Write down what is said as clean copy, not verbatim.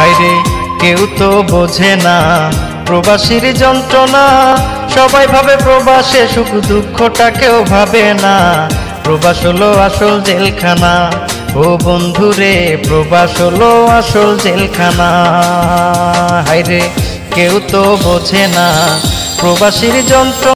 হায়রে কেউ তো বোঝে না প্রবাসীর যন্ত্রণা, সবাই ভাবে প্রবাসে সুখ দুঃখটা কেউ ভাবে না। প্রবাস হলো আসল জেলখানা, ও বন্ধুরে প্রবাস হলো আসল জেলখানা। হায়রে কেউ তো বোঝে না প্রবাসীর যন্ত্রণা।